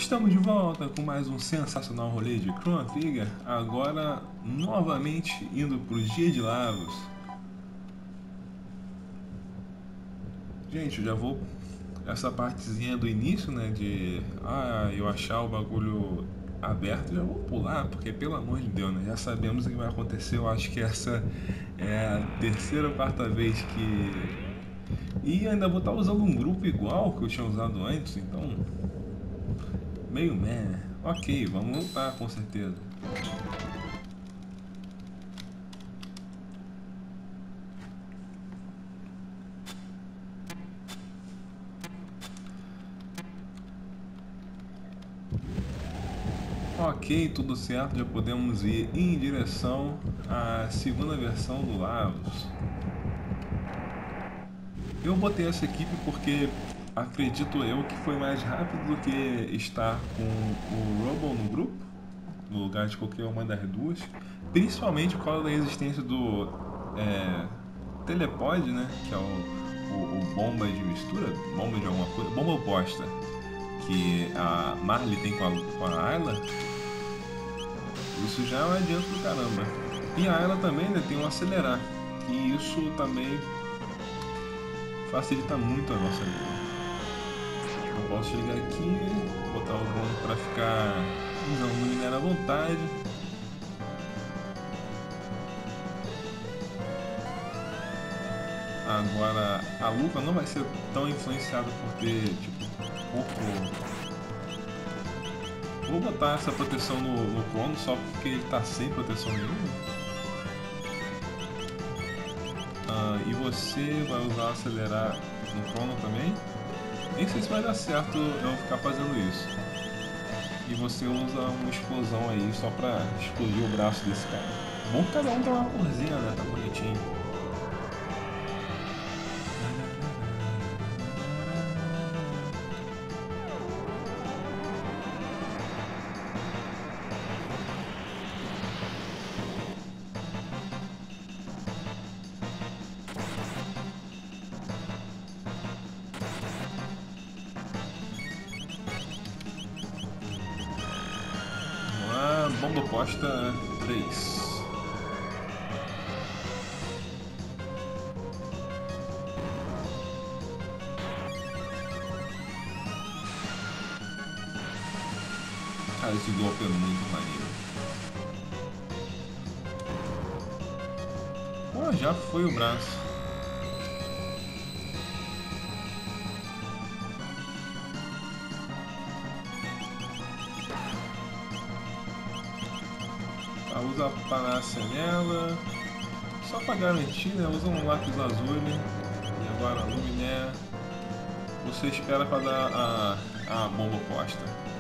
Estamos de volta com mais um sensacional rolê de Chrono Trigger, agora novamente indo pro Dia de Lavos. Gente, eu já vou essa partezinha do início, né, de eu achar o bagulho aberto, já vou pular, porque pelo amor de Deus, né, já sabemos o que vai acontecer. Eu acho que essa é a terceira ou quarta vez que... E ainda vou estar usando um grupo igual que eu tinha usado antes, então... meio meh. Ok, vamos voltar com certeza. Ok, tudo certo, já podemos ir em direção à segunda versão do Lavos. Eu botei essa equipe porque acredito eu que foi mais rápido do que estar com o Rubble no grupo, no lugar de qualquer uma das duas. Principalmente por causa da existência do Telepod, né? Que é o bomba de mistura, bomba de alguma coisa, bomba oposta, que a Marley tem com a Ayla. Isso já é um adianto do caramba. E a Ayla também, né, tem um acelerar, e isso também facilita muito a nossa vida. Eu posso chegar aqui, botar o drone para ficar usando o minério à vontade. Agora, a Luca não vai ser tão influenciada por ter, tipo, pouco... Vou botar essa proteção no Chrono só porque ele tá sem proteção nenhuma. E você vai usar acelerar no Chrono também. Nem sei se vai dar certo eu ficar fazendo isso. E você usa uma explosão aí só pra explodir o braço desse cara. Bom que cada um tem uma corzinha, né? Tá bonitinho. Bomba oposta 3. Cara, esse golpe é muito maneiro. Pô, já foi o braço. Usa a panácia nela, só pra garantir, né? Usa um lápis azul, né? E agora a luminé. Você espera pra dar a bomba oposta.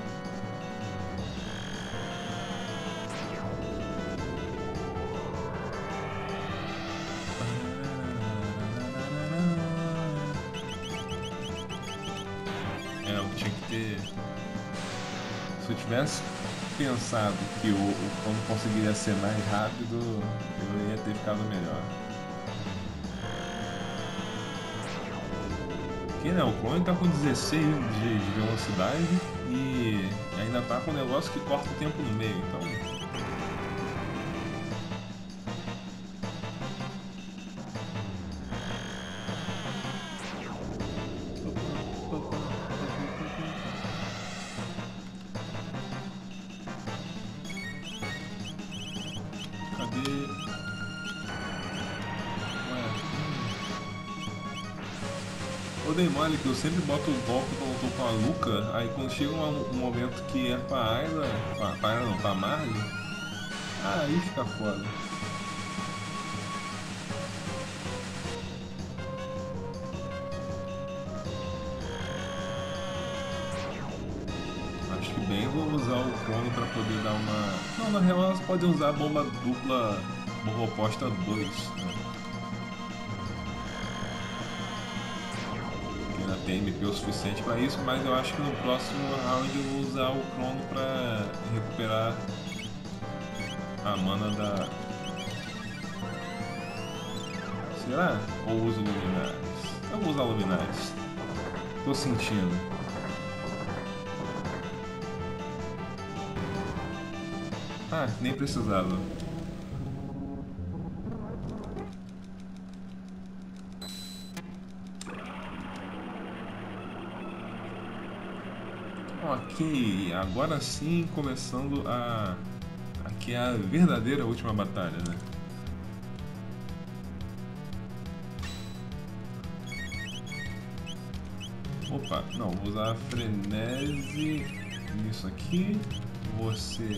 Eu tinha que ter... Se eu tivesse pensado que o Chrono conseguiria ser mais rápido, eu ia ter ficado melhor. Porque, né, o Chrono tá com 16 de velocidade e ainda tá com um negócio que corta o tempo no meio, então... Eu dei mole que eu sempre boto o golpe quando eu tô com a Luca, aí quando chega um momento que é pra Ayla, pra Ayla não, pra Marley, aí fica foda. Acho que bem vou usar o Chrono pra poder dar uma... Não, na real elas podem usar a bomba dupla, bomba oposta 2, né? Tem MP o suficiente para isso, mas eu acho que no próximo round eu vou usar o Chrono para recuperar a mana da... Será? Ou uso luminares? Eu vou usar luminares. Tô sentindo. Ah, nem precisava. Ok, agora sim começando a... Aqui é a verdadeira última batalha, né? Opa, não, vou usar frenesi nisso aqui. Você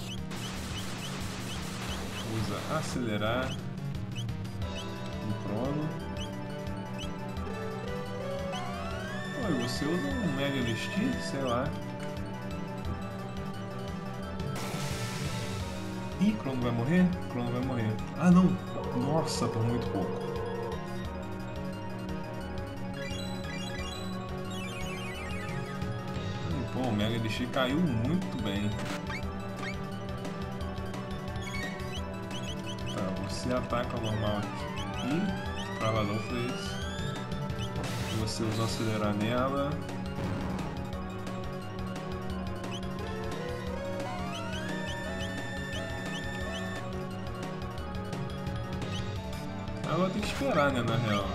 usa acelerar no crono. Oi, você usa um Mega Elixir, sei lá. Ih, Crono vai morrer? Crono vai morrer. Ah, não! Nossa, por muito pouco. Pô, o Mega Elixir caiu muito bem. Tá, você ataca normal aqui. Travador foi esse. Você usa acelerar nela. Agora tem que esperar, né, na real.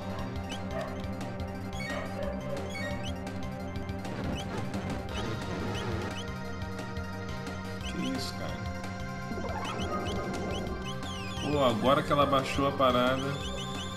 Que isso, cara. Pô, agora que ela baixou a parada.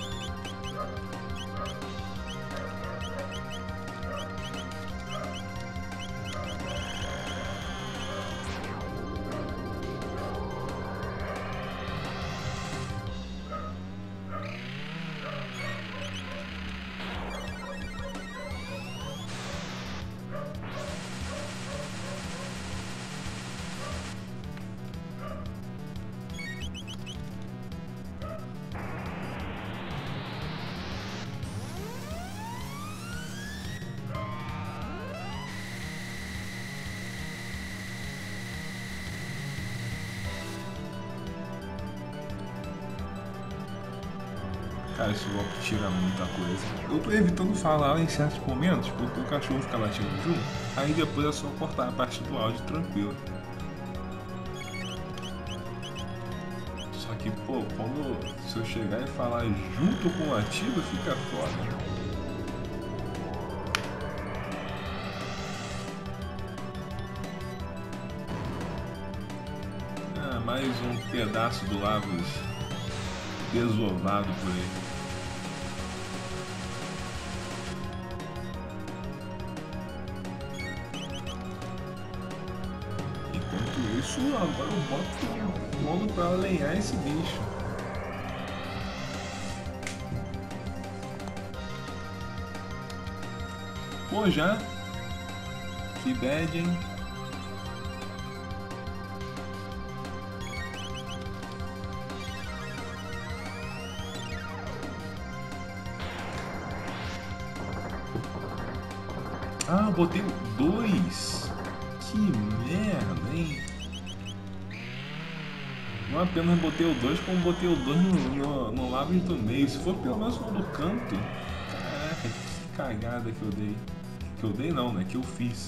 Cara, esse golpe tira muita coisa. Eu tô evitando falar em certos momentos, porque o cachorro fica latindo junto, aí depois é só cortar a parte do áudio tranquilo. Só que, pô, se eu chegar e falar junto com o latido, fica foda. Ah, mais um pedaço do Lavos desovado por aí. Enquanto isso, agora eu boto o modo pra alinhar esse bicho. Pô, já? Que bad, hein? Ah, botei dois. Que merda, hein? Não apenas botei o 2, como botei o 2 no lábio do meio. Se for pelo menos no do canto. Caraca, que cagada que eu dei. Que eu dei não, né? Que eu fiz.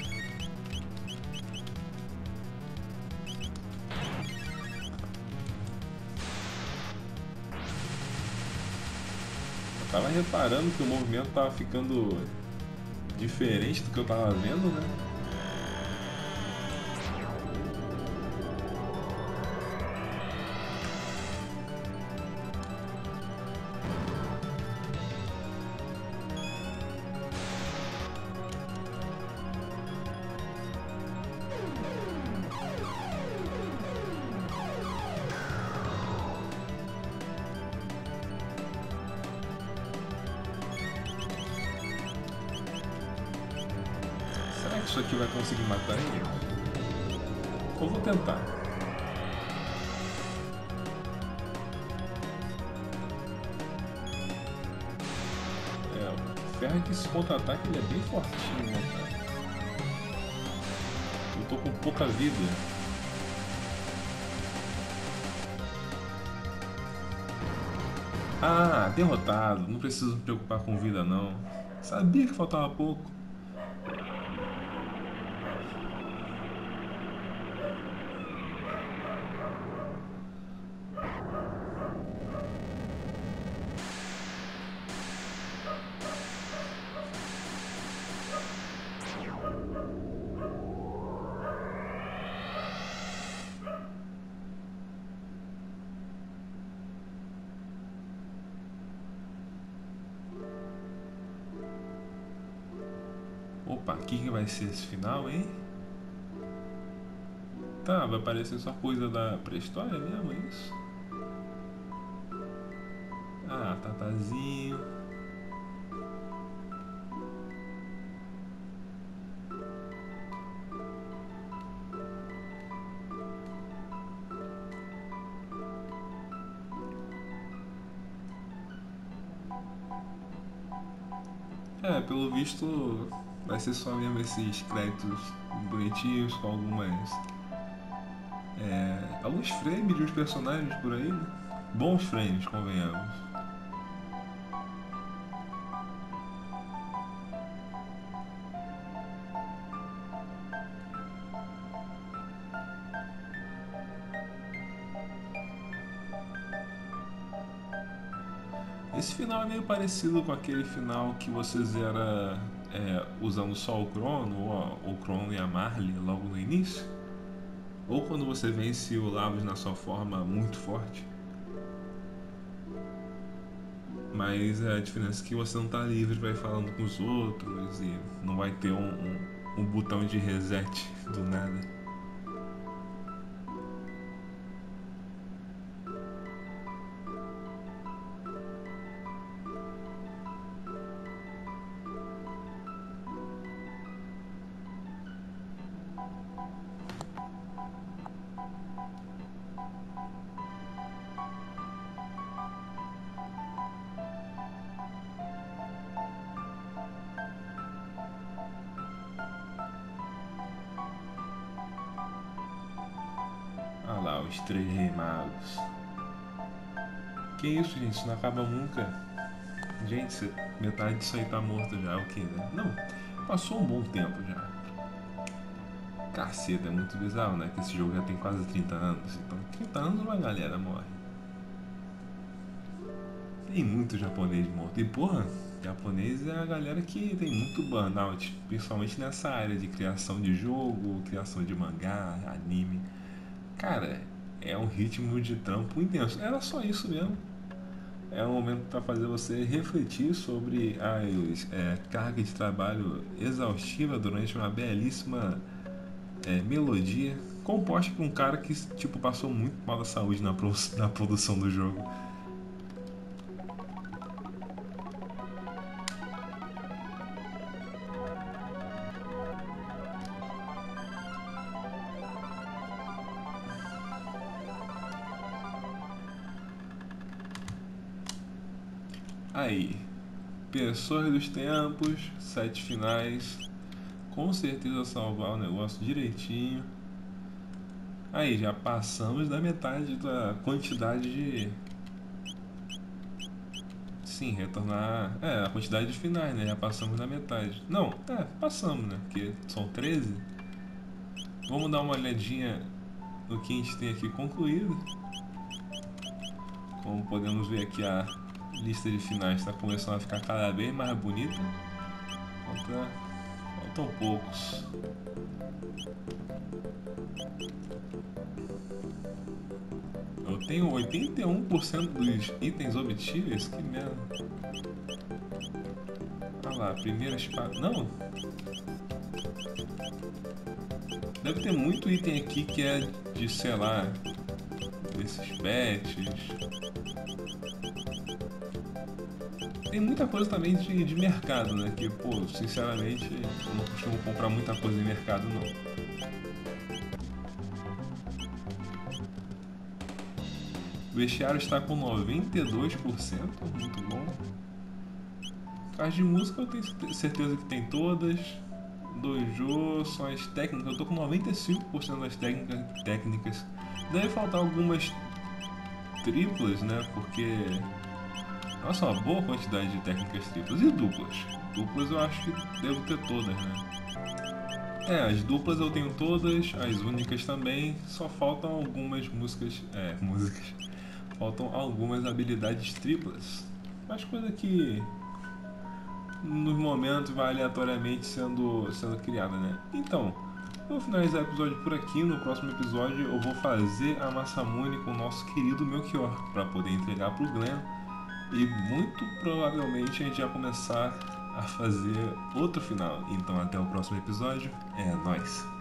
Eu tava reparando que o movimento tava ficando diferente do que eu tava vendo, né? Será que isso aqui vai conseguir matar ele? Eu vou tentar. É, o ferro é que esse contra-ataque ele é bem fortinho, né, cara? Eu tô com pouca vida. Ah, derrotado. Não preciso me preocupar com vida, não. Sabia que faltava pouco. Opa, o que vai ser esse final, hein? Tá, vai aparecer só coisa da pré-história mesmo, é isso? Ah, Tatazinho. É, pelo visto vai ser só mesmo esses créditos bonitinhos com alguns frames de uns personagens por aí, né? Bons frames, convenhamos. Esse final é meio parecido com aquele final que você zera usando só o Crono, ou o Crono e a Marley logo no início. Ou quando você vence o Lavos na sua forma muito forte. Mas a diferença é que você não tá livre para ir falando com os outros e não vai ter um botão de reset do nada. Ah lá, os três rei magos. Que isso, gente? Isso não acaba nunca. Gente, metade disso aí tá morto já, é o que, né? Não, passou um bom tempo já. Caceta, é muito bizarro, né? Que esse jogo já tem quase 30 anos. Então, 30 anos uma galera morre. Tem muito japonês morto. E porra, japonês é a galera que tem muito burnout. Principalmente nessa área de criação de jogo, criação de mangá, anime. Cara, é um ritmo de trampo intenso. Era só isso mesmo. É um momento para fazer você refletir sobre as carga de trabalho exaustiva durante uma belíssima melodia composta por um cara que tipo passou muito mal da saúde na produção do jogo. Aí, Pessoas dos Tempos, 7 finais, com certeza salvar o negócio direitinho. Aí, já passamos da metade da quantidade de. Sim, retornar. É, a quantidade de finais, né? Já passamos da metade. Não, passamos, né? Porque são 13. Vamos dar uma olhadinha no que a gente tem aqui concluído. Como podemos ver aqui, a lista de finais está começando a ficar cada vez mais bonita. Faltam poucos. Eu tenho 81% dos itens obtíveis? Que merda. Olha lá, primeira espada. Não! Deve ter muito item aqui que é de, sei lá, desses pets. Tem muita coisa também de mercado, né? Que, pô, sinceramente, eu não costumo comprar muita coisa em mercado, não. O vestiário está com 92%, muito bom. As de música eu tenho certeza que tem todas. Dojo, só as técnicas, eu tô com 95% das técnicas. Deve faltar algumas triplas, né? Porque. Nossa, uma boa quantidade de técnicas triplas e duplas. Duplas eu acho que devo ter todas, né? As duplas eu tenho todas, as únicas também. Só faltam algumas músicas. Músicas. Faltam algumas habilidades triplas. Mas coisa que nos momentos vai aleatoriamente sendo criada, né? Então, eu vou finalizar o episódio por aqui. No próximo episódio eu vou fazer a Masamune com o nosso querido Melchior para poder entregar pro Glenn. E muito provavelmente a gente vai começar a fazer outro final. Então até o próximo episódio. É nóis.